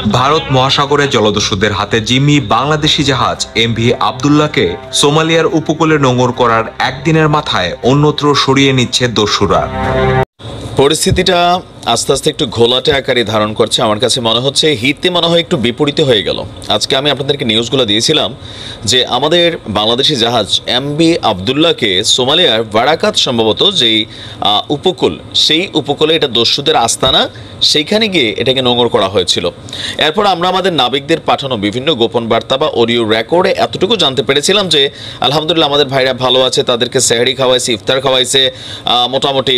ভারত মহাসাগরে জলদস্যুদের হাতে জিম্মি বাংলাদেশি জাহাজ এমভি আব্দুল্লাহকে সোমালিয়ার উপকূলে নোঙর করার একদিনের মাথায় অন্যত্র সরিয়ে নিচ্ছে দস্যুরা। পরিস্থিতিটা আস্তে আস্তে একটু ঘোলাটে আকারে ধারণ করছে। আমার কাছে মনে হচ্ছে হিতে মনে হয় একটু বিপরীতে হয়ে গেল। আজকে আমি আপনাদেরকে নিউজগুলো দিয়েছিলাম যে আমাদের বাংলাদেশি জাহাজ এমভি আব্দুল্লাহকে সোমালিয়ার ভারাকাত সম্ভবত যেই উপকূল, সেই উপকূলে এটা দস্যুদের আস্তানা, সেইখানে গিয়ে এটাকে নোঙর করা হয়েছিল। এরপর আমরা আমাদের নাবিকদের পাঠানো বিভিন্ন গোপন বার্তা বা অডিও রেকর্ডে এতটুকু জানতে পেরেছিলাম যে আলহামদুলিল্লাহ আমাদের ভাইরা ভালো আছে, তাদেরকে সেহরি খাওয়াইছে, ইফতার খাওয়াইছে, মোটামুটি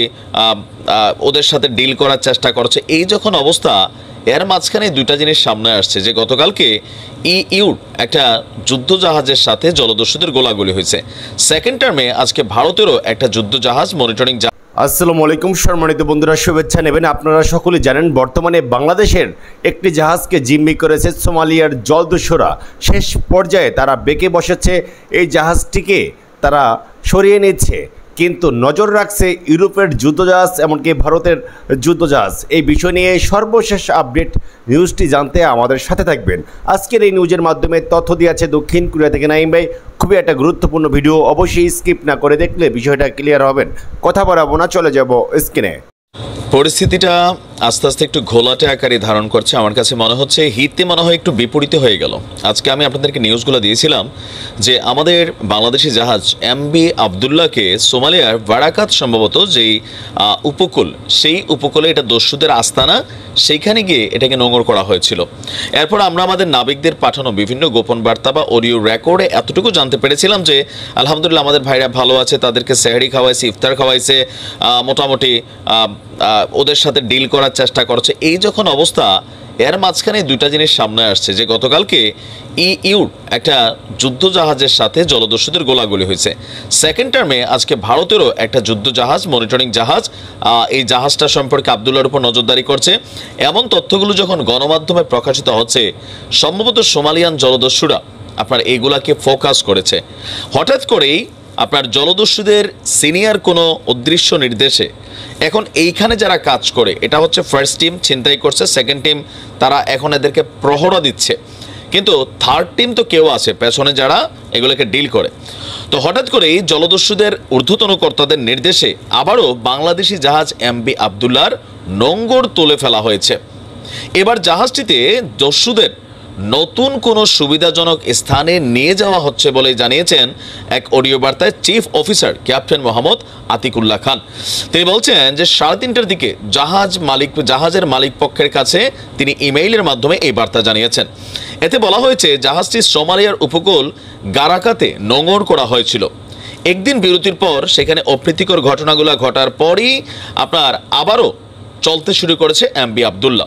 ওদের সাথে ডিল করার চেষ্টা করছে। এই যখন অবস্থা, এর মাঝখানে দুইটা জিনিস সামনে আসছে যে গতকালকে ইউর একটা যুদ্ধ জাহাজের সাথে জলদস্যুদের গোলাগুলি হয়েছে। সেকেন্ড টার্মে আজকে ভারতেরও একটা যুদ্ধ জাহাজ মনিটরিং। আসসালামু আলাইকুম সম্মানিত বন্ধুরা, শুভেচ্ছা নেবেন। আপনারা সকলে জানেন বর্তমানে বাংলাদেশের একটি জাহাজকে জিম্মি করেছে সোমালিয়ার জলদস্যুরা। শেষ পর্যায়ে তারা বেঁকে বসেছে, এই জাহাজটিকে তারা সরিয়ে নিচ্ছে, কিন্তু নজর রাখছে ইউরোপের যুদ্ধজাহাজ, এমনকি ভারতের যুদ্ধজাহাজ। এই বিষয় নিয়ে সর্বশেষ আপডেট নিউজটি জানতে আমাদের সাথে থাকবেন। আজকের এই নিউজের মাধ্যমে তথ্য দিয়েছে দক্ষিণ কোরিয়া থেকে নাইম ভাই। খুবই একটা গুরুত্বপূর্ণ ভিডিও, অবশ্যই স্কিপ না করে দেখলে বিষয়টা ক্লিয়ার হবেন। কথা বাড়াবো না, চলে যাব স্ক্রিনে। পরিস্থিতিটা আস্তে আস্তে একটু ঘোলাটে আকারে ধারণ করছে। আমার কাছে মনে হচ্ছে হিতে মনে হয় একটু বিপরীতে হয়ে গেল। আজকে আমি আপনাদেরকে নিউজগুলো দিয়েছিলাম যে আমাদের বাংলাদেশি জাহাজ এমভি আব্দুল্লাহকে সোমালিয়ার ভারাকাত সম্ভবত যেই উপকূল, সেই উপকূলে এটা দস্যুদের আস্তানা, সেইখানে গিয়ে এটাকে নোঙর করা হয়েছিল। এরপর আমরা আমাদের নাবিকদের পাঠানো বিভিন্ন গোপন বার্তা বা অডিও রেকর্ডে এতটুকু জানতে পেরেছিলাম যে আলহামদুলিল্লাহ আমাদের ভাইরা ভালো আছে, তাদেরকে সেহরি খাওয়াইছে, ইফতার খাওয়াইছে, মোটামুটি ওদের সাথে ডিল করার চেষ্টা করছে। এই যখন অবস্থা, এর মাঝখানে দুইটা জিনিস সামনে আসছে যে গতকালকে ইউর একটা যুদ্ধ জাহাজের সাথে জলদস্যুদের গোলাগুলি হয়েছে। সেকেন্ড টার্মে আজকে ভারতেরও একটা যুদ্ধ জাহাজ মনিটরিং জাহাজ এই জাহাজটা সম্পর্কে আব্দুল্লাহর উপর নজরদারি করছে। এমন তথ্যগুলো যখন গণমাধ্যমে প্রকাশিত হচ্ছে, সম্ভবত সোমালিয়ান জলদস্যুরা আপনার এইগুলাকে ফোকাস করেছে। হঠাৎ করেই আপনার জলদস্যুদের সিনিয়র কোনো অদৃশ্য নির্দেশে এখন এইখানে যারা কাজ করে, এটা হচ্ছে ফার্স্ট টিম ছিনতাই করছে, সেকেন্ড টিম তারা এখন এদেরকে প্রহরা দিচ্ছে, কিন্তু থার্ড টিম তো কেউ আছে পেছনে যারা এগুলোকে ডিল করে। তো হঠাৎ করেই জলদস্যুদের ঊর্ধ্বতন কর্তাদের নির্দেশে আবারও বাংলাদেশি জাহাজ এমভি আব্দুল্লাহর নোঙর তুলে ফেলা হয়েছে। এবার জাহাজটিতে দস্যুদের নতুন কোনো সুবিধাজনক স্থানে নিয়ে যাওয়া হচ্ছে বলে জানিয়েছেন এক অডিও বার্তায় chief officer captain Mohammad Atikullah Khan. তিনি বলছেন যে 3:30টার দিকে জাহাজের মালিক পক্ষের কাছে তিনি ইমেইলের মাধ্যমে এই বার্তা জানিয়েছেন। এতে বলা হয়েছে জাহাজটি সোমালিয়ার উপকূল গারাকাতে নোঙর করা হয়েছিল। একদিন বিরতির পর সেখানে অপ্রীতিকর ঘটনাগুলো ঘটার পরই আপনার আবারও চলতে শুরু করেছে এমভি আব্দুল্লাহ।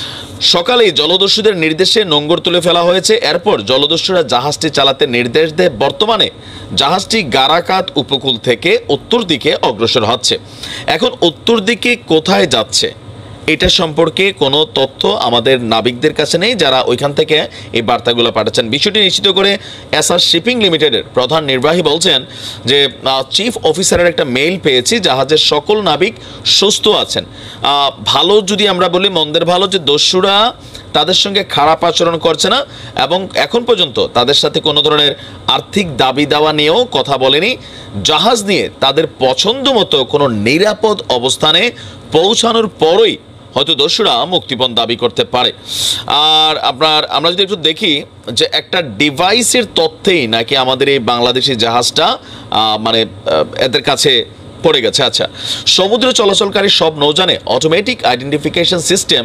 সকালেই জলদস্যুদের নির্দেশে নোঙর তুলে ফেলা হয়েছে। এরপর জলদস্যুরা জাহাজটি চালাতে নির্দেশ দেয়। বর্তমানে জাহাজটি গারাকাত উপকূল থেকে উত্তর দিকে অগ্রসর হচ্ছে। এখন উত্তর দিকে কোথায় যাচ্ছে এটা সম্পর্কে কোনো তথ্য আমাদের নাবিকদের কাছে নেই, যারা ওইখান থেকে এই বার্তাগুলো পাঠাচ্ছেন। বিষয়টি নিশ্চিত করে এসআর শিপিং লিমিটেডের প্রধান নির্বাহী বলছেন যে চিফ অফিসারের একটা মেইল পেয়েছি, জাহাজের সকল নাবিক সুস্থ আছেন। ভালো যদি আমরা বলি, মন্দের ভালো যে দস্যুরা তাদের সঙ্গে খারাপ আচরণ করছে না এবং এখন পর্যন্ত তাদের সাথে কোনো ধরনের আর্থিক দাবি দাওয়া নিয়েও কথা বলেনি। জাহাজ নিয়ে তাদের পছন্দ মতো কোনো নিরাপদ অবস্থানে পৌঁছানোর পরই হয়তো দস্যুরা মুক্তিপণ দাবি করতে পারে। আর আমরা যদি একটু দেখি যে একটা ডিভাইসের তথ্যেই নাকি আমাদের এই বাংলাদেশি জাহাজটা মানে এদের কাছে পড়ে গেছে। আচ্ছা, সমুদ্র চলাচলকারী সব নৌযানে অটোমেটিক আইডেন্টিফিকেশন সিস্টেম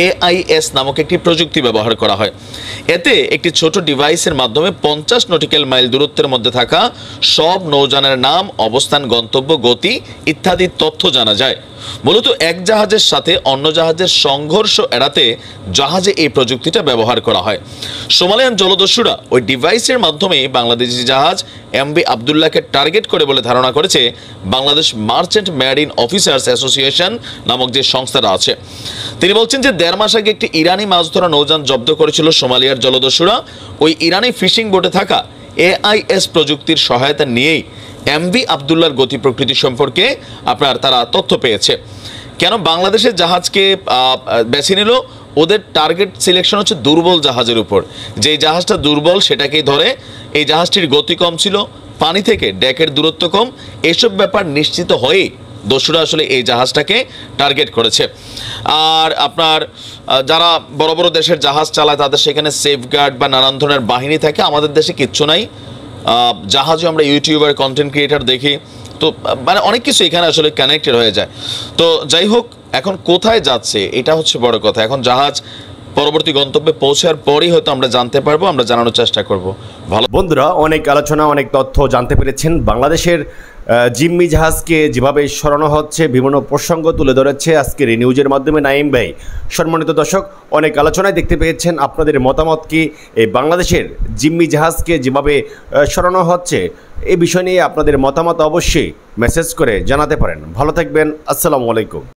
AIS নামক একটি প্রযুক্তি ব্যবহার করা হয়। এতে একটি ছোট ডিভাইসের মাধ্যমে 50 নটিক্যাল মাইল দূরত্বের মধ্যে থাকা সব নৌযানের নাম, অবস্থান, গন্তব্য, গতি ইত্যাদি তথ্য জানা যায়। মূলত এক জাহাজের সাথে অন্য জাহাজের সংঘর্ষ এড়াতে জাহাজে এই প্রযুক্তিটা ব্যবহার করা হয়। সোমালিয়ান জলদস্যুরা ওই ডিভাইসের মাধ্যমে বাংলাদেশি জাহাজ এমভি আব্দুল্লাহকে টার্গেট করে বলে ধারণা করেছে Bangladesh merchant marine officers association নামক যে সংস্থাটা আছে। তিনি বলছেন যে 1.5 মাস আগে একটি ইরানি মাছ ধরা নৌযান জব্দ করেছিল সোমালিয়ার জলদস্যুরা। ওই ইরানি ফিশিং বোটে থাকা AIS প্রযুক্তির সহায়তা নিয়েই এমভি আব্দুল্লাহর গতি প্রকৃতি সম্পর্কে তারা তথ্য পেয়েছে। কেন বাংলাদেশের জাহাজকে বেছে নিল? ওদের টার্গেট সিলেকশন হচ্ছে দুর্বল জাহাজের উপর। যেই জাহাজটা দুর্বল সেটাকেই ধরে। এই জাহাজটির গতি কম ছিল, পানি থেকে ডেকের দূরত্ব কম, এসব ব্যাপার নিশ্চিত হয়েই দস্যুরা আসলে এই জাহাজটাকে টার্গেট করেছে। আর আপনার যারা বড় বড় দেশের জাহাজ চালায় তাদের সেখানে সেফগার্ড বা নানান ধরনের বাহিনী থাকে, আমাদের দেশে কিচ্ছু নাই। জাহাজও আমরা ইউটিউবার, কন্টেন্ট ক্রিয়েটার দেখি, তো মানে অনেক কিছু এখানে আসলে কানেক্টেড হয়ে যায়। তো যাই হোক, এখন কোথায় যাচ্ছে এটা হচ্ছে বড় কথা। এখন জাহাজ পরবর্তী গন্তব্যে পৌঁছার পরই হয়তো আমরা জানতে পারবো, আমরা জানানোর চেষ্টা করব। ভালো বন্ধুরা, অনেক আলোচনা, অনেক তথ্য জানতে পেরেছেন। বাংলাদেশের জিম্মি জাহাজকে যেভাবে সরানো হচ্ছে, বিভিন্ন প্রসঙ্গ তুলে ধরেছে আজকের এই নিউজের মাধ্যমে নাইম ভাই। সম্মানিত দর্শক, অনেক আলোচনায় দেখতে পেয়েছেন। আপনাদের মতামত কি এই বাংলাদেশের জিম্মি জাহাজকে যেভাবে সরানো হচ্ছে এই বিষয় নিয়ে আপনাদের মতামত অবশ্যই মেসেজ করে জানাতে পারেন। ভালো থাকবেন। আসসালামু আলাইকুম।